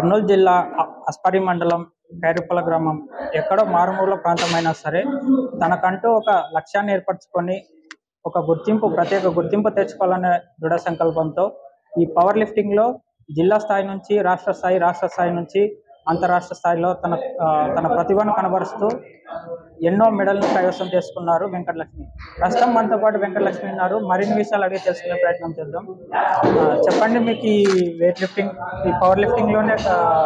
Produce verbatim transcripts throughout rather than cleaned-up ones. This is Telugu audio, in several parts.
కర్నూలు జిల్లా అస్పారి మండలం ఖైరుపల్ల గ్రామం ఎక్కడో మారుమూల ప్రాంతమైనా సరే తనకంటూ ఒక లక్ష్యాన్ని ఏర్పరచుకొని ఒక గుర్తింపు ప్రత్యేక గుర్తింపు తెచ్చుకోవాలనే దృఢ సంకల్పంతో ఈ పవర్ లిఫ్టింగ్ లో జిల్లా స్థాయి నుంచి రాష్ట్ర స్థాయి రాష్ట్ర స్థాయి నుంచి అంతరాష్ట్ర స్థాయిలో తన తన ప్రతిభను కనబరుస్తూ ఎన్నో మెడల్ను కైవసం చేసుకున్నారు వెంకటలక్ష్మి. ప్రస్తుతం మనతో పాటు వెంకటలక్ష్మి ఉన్నారు. మరిన్ని విషయాలు అడిగి తెలుసుకునే ప్రయత్నం చేద్దాం. చెప్పండి, మీకు ఈ వెయిట్ లిఫ్టింగ్ ఈ పవర్ లిఫ్టింగ్ లోనే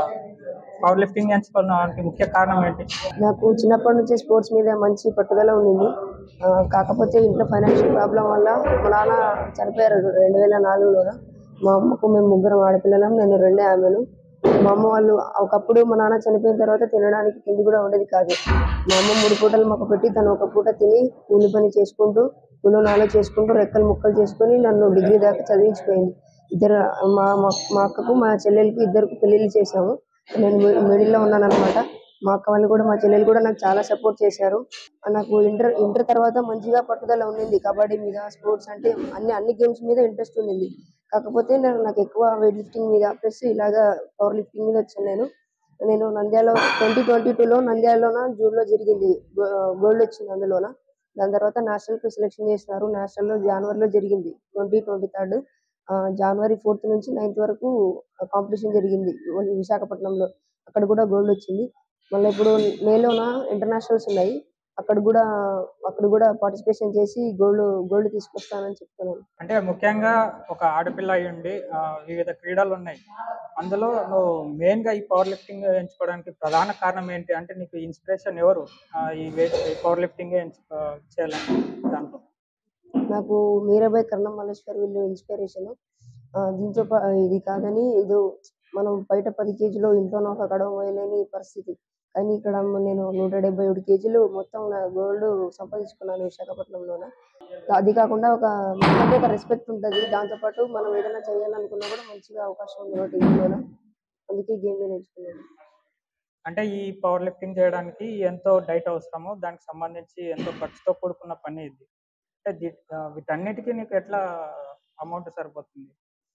పవర్ లిఫ్టింగ్ ఎంచుకోవడానికి ముఖ్య కారణం ఏంటి? నాకు చిన్నప్పటి నుంచి స్పోర్ట్స్ మీద మంచి పట్టుదల ఉంది. కాకపోతే ఇంట్లో ఫైనాన్షియల్ ప్రాబ్లం వల్ల మా నాన్న చనిపోయారు రెండు వేల నాలుగులో. మా అమ్మకు మేము ముగ్గురం ఆడపిల్లలం, నేను రెండే ఆమెను. మా అమ్మ వాళ్ళు ఒకప్పుడు మా నాన్న చనిపోయిన తర్వాత తినడానికి తిండి కూడా ఉండేది కాదు. మా అమ్మ మూడు పూటలు మాకు పెట్టి తను ఒక పూట తిని కూలి పని చేసుకుంటూ కూలో నాలో చేసుకుంటూ రెక్కలు ముక్కలు చేసుకొని నన్ను డిగ్రీ దాకా చదివించిపోయింది. ఇద్దరు మా మా అక్కకు మా చెల్లెలకి ఇద్దరికి పెళ్ళిళ్ళు చేశాము. నేను మిడిల్లో ఉన్నాను అనమాట. మా అక్క వాళ్ళు కూడా మా చెల్లెలు కూడా నాకు చాలా సపోర్ట్ చేశారు. నాకు ఇంటర్ ఇంటర్ తర్వాత మంచిగా పట్టుదల ఉండింది. కబడ్డీ మీద, స్పోర్ట్స్ అంటే అన్ని అన్ని గేమ్స్ మీద ఇంట్రెస్ట్ ఉండింది. కాకపోతే నేను నాకు ఎక్కువ వెయిట్ లిఫ్టింగ్ మీద ప్లస్ ఇలాగా పవర్ లిఫ్టింగ్ మీద వచ్చాను. నేను నేను నంద్యాల ట్వంటీ ట్వంటీ టూలో నంద్యాలలోన జూన్లో జరిగింది, గోల్డ్ వచ్చింది అందులోన. దాని తర్వాత నేషనల్కి సెలెక్షన్ చేసినారు. నేషనల్లో జనవరిలో జరిగింది, ట్వంటీ ట్వంటీ థర్డ్ జనవరి ఫోర్త్ నుంచి నైన్త్ వరకు కాంపిటీషన్ జరిగింది విశాఖపట్నంలో. అక్కడ కూడా గోల్డ్ వచ్చింది. మళ్ళీ ఇప్పుడు మేలోన ఇంటర్నేషనల్స్ ఉన్నాయి, అక్కడ కూడా అక్కడ కూడా పార్టిసిపేషన్ చేసి గోల్డ్ గోల్డ్ తీసుకొస్తానని చెప్తున్నాను. అంటే ముఖ్యంగా ఒక ఆడపిల్ల అయి ఉండి వివిధ క్రీడలు ఉన్నాయి, అందులో నువ్వు మెయిన్ గా ఈ పవర్ లిఫ్టింగ్ ఎంచుకోవడానికి ప్రధాన కారణం ఏంటి? అంటే నీకు ఇన్స్పిరేషన్ ఎవరు ఈ పవర్ లిఫ్టింగ్ చేయాలని? దాంట్లో నాకు మీరాబాయి కర్ణం మల్లేశ్వర్ వీళ్ళు ఇన్స్పిరేషన్. దీంతో ఇది కాదని ఇది మనం బయట పది కేజీలు ఇంట్లోనో ఒక కడవ వేయలేని పరిస్థితి, కానీ ఇక్కడ నేను నూట డెబ్బై ఏడు కేజీలు మొత్తం గోల్డ్ సంపాదించుకున్నాను విశాఖపట్నంలోనే. అది కాకుండా ఒక మనకి ఒక రెస్పెక్ట్ ఉంటుంది. దాంతోపాటు మనం ఏదైనా చేయాలనుకున్నా కూడా మంచిగా అవకాశం ఉంది ఒకటి ఇంట్లోనే. అందుకే గేమ్ నేర్చుకున్నాను. అంటే ఈ పవర్ లిఫ్టింగ్ చేయడానికి ఎంతో డైట్ అవసరమో దానికి సంబంధించి ఎంతో ఖర్చుతో కూడుకున్న పని ఇది. అంటే వీటన్నిటికీ నీకు ఎట్లా అమౌంట్ సరిపోతుంది?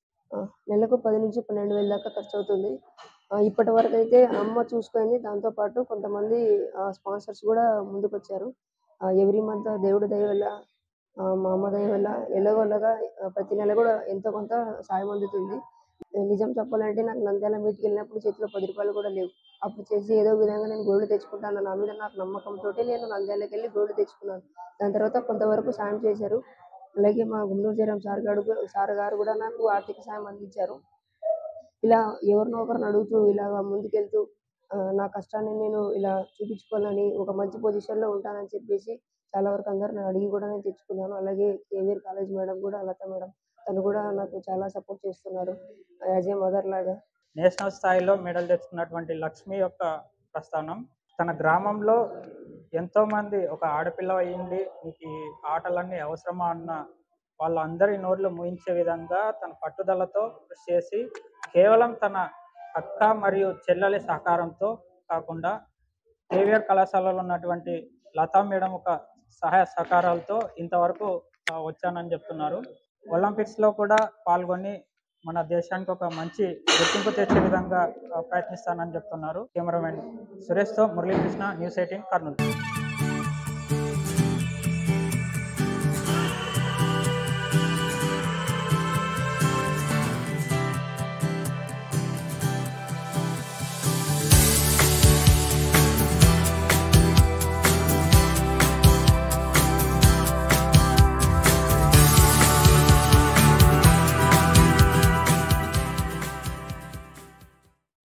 నెలకు పది నుంచి పన్నెండు వేల దాకా ఖర్చు అవుతుంది. ఇప్పటి వరకు అయితే అమ్మ చూసుకుంది. దాంతోపాటు కొంతమంది స్పాన్సర్స్ కూడా ముందుకు వచ్చారు. ఎవ్రీ మంత్ దేవుడి దయ వల్ల, మా అమ్మ దయ వల్ల ఎలాగోలాగా ప్రతి నెల కూడా ఎంతో కొంత సాయం అందుతుంది. నిజం చెప్పాలంటే నాకు నంద్యాల మీట్కి వెళ్ళినప్పుడు చేతిలో పది రూపాయలు కూడా లేవు. అప్పుడు చేసి ఏదో విధంగా నేను గోల్డ్ తెచ్చుకుంటాను నా మీద నాకు నమ్మకంతో నేను నంద్యాలకు వెళ్ళి గోల్డ్ తెచ్చుకున్నాను. దాని తర్వాత కొంతవరకు సాయం చేశారు. అలాగే మా గుండూరు జయరాం సార్ గారు సార్ గారు కూడా నాకు ఆర్థిక సాయం అందించారు. ఇలా ఎవరినో ఒకరిని అడుగుతూ ఇలాగ ముందుకెళ్తూ నా కష్టాన్ని నేను ఇలా చూపించుకోవాలని, ఒక మంచి పొజిషన్లో ఉంటానని చెప్పేసి చాలా వరకు అందరూ నేను అడిగి కూడా నేను తెచ్చుకున్నాను. అలాగే కేవీఆర్ కాలేజ్ మేడం కూడా, లత మేడం, తను కూడా నాకు చాలా సపోర్ట్ చేస్తున్నారు యాజ్ ఏ మదర్ లాగా. నేషనల్ స్థాయిలో మెడల్ తెచ్చుకున్నటువంటి లక్ష్మి యొక్క ప్రస్థానం తన గ్రామంలో ఎంతో మంది ఒక ఆడపిల్ల అయ్యింది మీకు ఈ ఆటలన్నీ అవసరమా అన్న వాళ్ళందరి నోర్లు మూయించే విధంగా తన పట్టుదలతో కృషి చేసి కేవలం తన అక్క మరియు చెల్లెలి సహకారంతో కాకుండా కేవీఆర్ కళాశాలలో ఉన్నటువంటి లతా మేడం ఒక సహాయ సహకారాలతో ఇంతవరకు వచ్చానని చెప్తున్నారు. ఒలింపిక్స్లో కూడా పాల్గొని మన దేశానికి ఒక మంచి గుర్తింపు తెచ్చే విధంగా ప్రయత్నిస్తానని చెప్తున్నారు. కెమెరామెన్ సురేష్తో మురళీకృష్ణ, న్యూస్ ఎయిటీన్ కర్నూలు.